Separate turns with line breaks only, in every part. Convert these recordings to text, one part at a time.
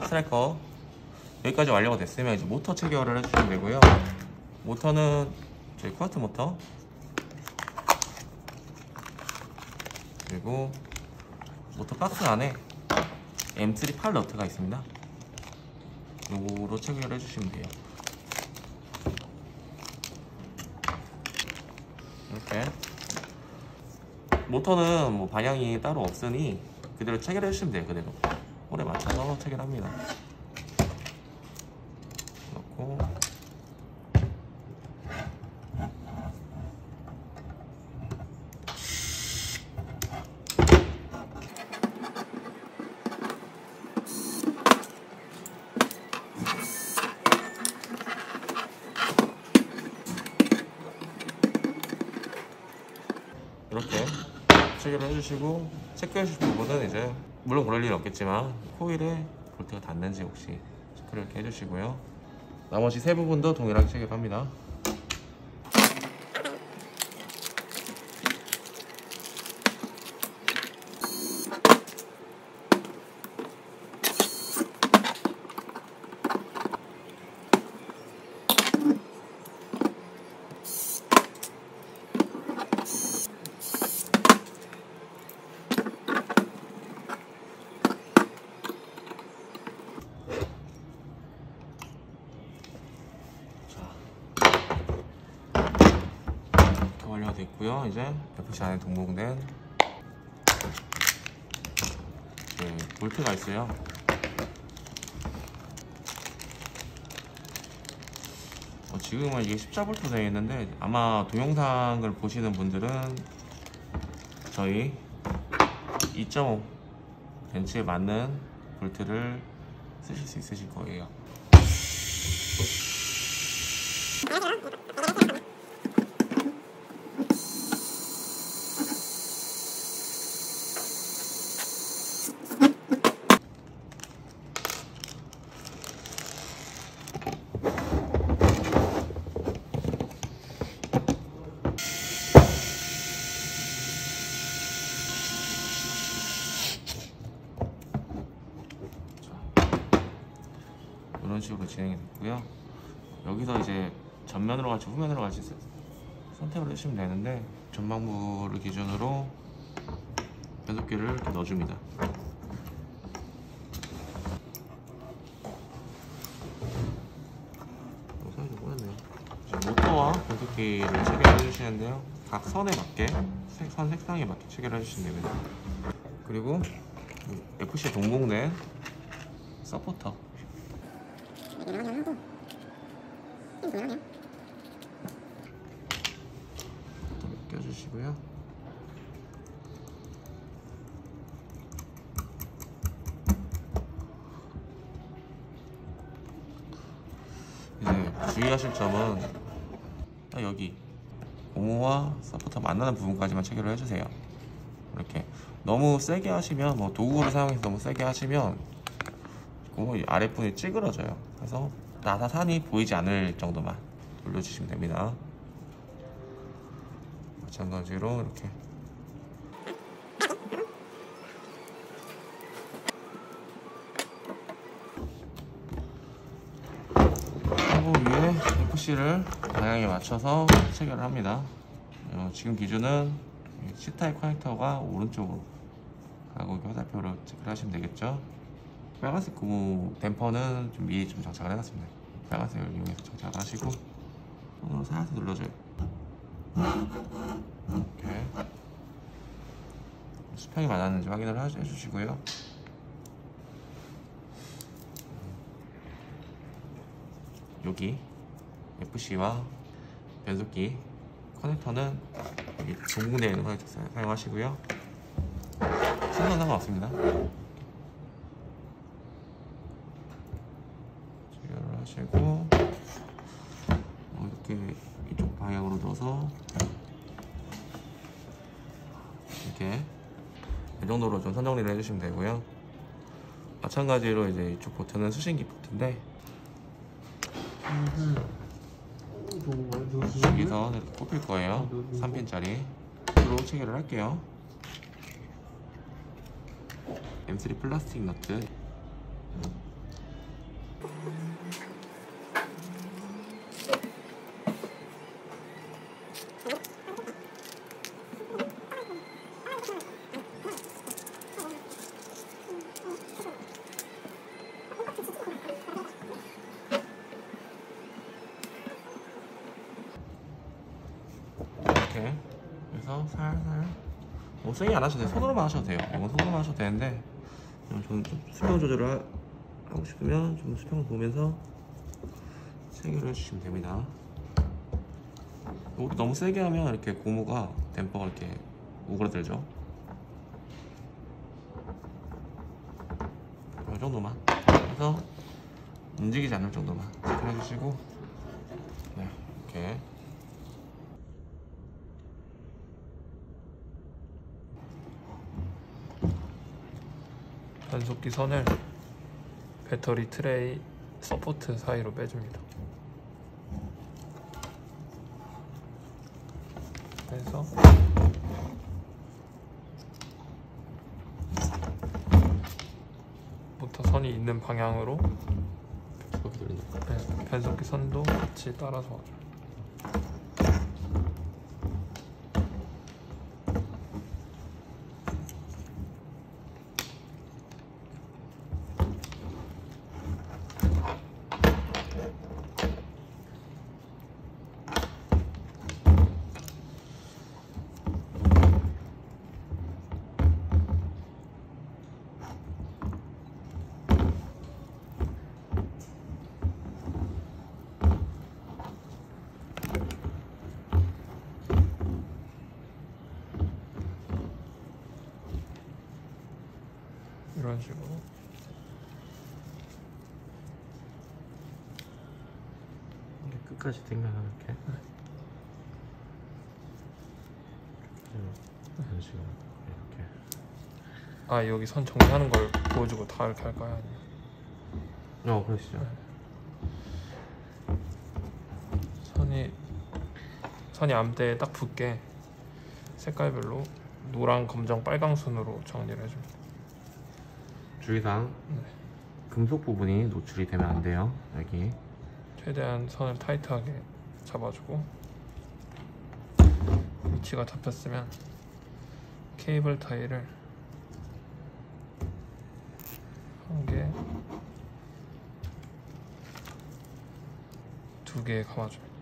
스트라이커 여기까지 완료가 됐으면 이제 모터 체결을 해주시면 되고요. 모터는 저희 쿠아트 모터, 그리고 모터 박스 안에 M3 8 너트가 있습니다. 요거로 체결해 주시면 돼요. 이렇게 모터는 뭐 방향이 따로 없으니 그대로 체결해 주시면 돼요. 그대로 홀에 맞춰서 체결합니다. 넣고 이렇게 체결을 해주시고, 체크해 주실 부분은 이제 물론 그럴 일은 없겠지만 코일에 볼트가 닿는지 혹시 체크를 이렇게 해주시고요. 나머지 세 부분도 동일하게 체결합니다. 완료가 됐고요. 이제 FC 안에 동봉된 볼트가 있어요. 지금은 이게 십자볼트 되어 있는데 아마 동영상을 보시는 분들은 저희 2.5 벤츠에 맞는 볼트를 쓰실 수 있으실 거예요. 이런 식으로 진행이 됐고요. 여기서 이제 전면으로 갈지 후면으로 갈지 선택을 해주시면 되는데, 전방부를 기준으로 변속기를 이렇게 넣어줍니다. 모터와 변속기를 체결해 주시는데요, 각 선에 맞게, 선 색상에 맞게 체결해 주시면 됩니다. 그리고 FC 동봉된 서포터 껴주시고요. 이제 주의하실 점은 딱 여기 고무와 서포터 만나는 부분까지만 체결을 해주세요. 이렇게 너무 세게 하시면, 뭐 도구를 사용해서 너무 세게 하시면 고무 아랫부분이 찌그러져요. 그래서 나사산이 보이지 않을 정도만 돌려주시면 됩니다. 마찬가지로 이렇게 하고 위에 FC를 방향에 맞춰서 체결을 합니다. 지금 기준은 C타입 커넥터가 오른쪽으로 가고 화살표로 체크를 하시면 되겠죠. 빨간색 고무 댐퍼는 좀 미리 좀 장착을 해놨습니다. 빨간색을 이용해서 장착을 하시고 손으로 살짝 눌러줘요. 이렇게 수평이 맞았는지 확인을 해주시고요. 여기 FC와 변속기 커넥터는 여기 동봉되어 있는 커넥터 사용하시고요. 순서는 상관없습니다. 체결을 하시고 이렇게 이쪽 방향으로 넣어서 이렇게 이 정도로 좀 선정리를 해주시면 되고요. 마찬가지로 이제 이쪽 보트는 수신기 보트인데 여기서 이렇게 꼽힐 거예요. 3핀짜리 으로 체결을 할게요. M3 플라스틱 너트 이렇게 그래서 살살 너무 세게 안 하셔도 돼요. 손으로만 하셔도 돼요. 이건 손으로만 하셔도 되는데 저는 좀 수평 조절을 하고 싶으면 좀 수평을 보면서 세게를 해주시면 됩니다. 이것도 너무 세게 하면 이렇게 고무가 댐퍼가 이렇게 오그라들죠. 이 정도만 해서 움직이지 않을 정도만 체크해 주시고, 네, 이렇게 변속기 선을 배터리 트레이 서포트 사이로 빼줍니다. 그래서 모터 선이 있는 방향으로 변속기 선도 같이 따라서 와줘요. 이런 식으로 끝까지 당겨서 이렇게 이런 식으로 이렇게. 아, 여기 선 정리하는 걸 보여주고 다 이렇게 할까요? 아니면? 그러시죠. 선이 암대에 딱 붙게 색깔별로 노랑, 검정, 빨강 순으로 정리를 해줍니다. 주의사항, 금속 부분이 노출이 되면 안 돼요. 여기 최대한 선을 타이트하게 잡아주고, 위치가 잡혔으면 케이블 타이를 한 개, 두 개 감아줍니다.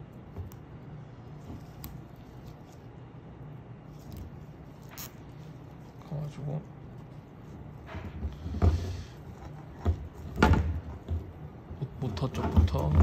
감아주고 모터 쪽부터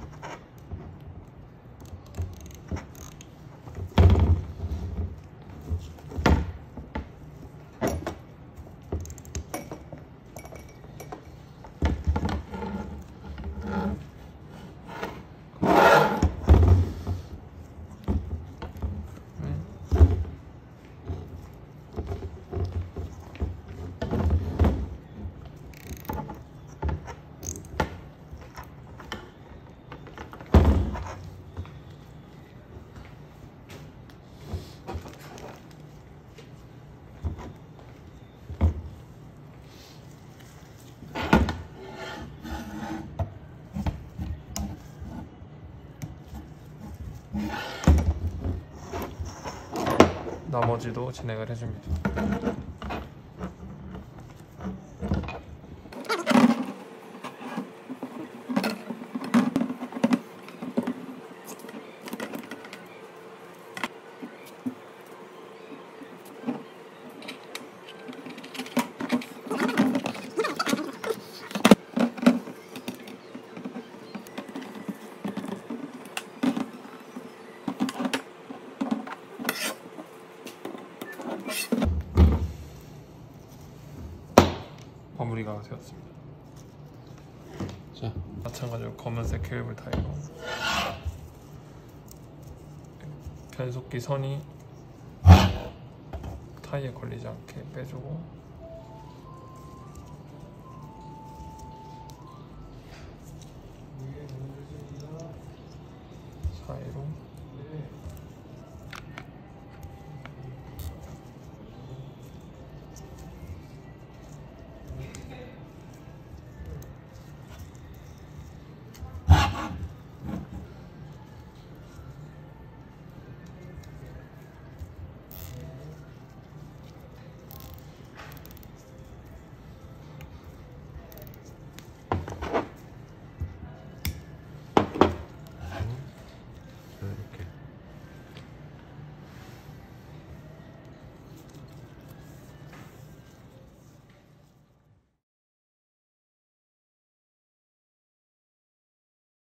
나머지도 진행을 해줍니다. 마무리가 되었습니다. 자, 마찬가지로 검은색 케이블 타이로 변속기 선이 타이에 걸리지 않게 빼주고,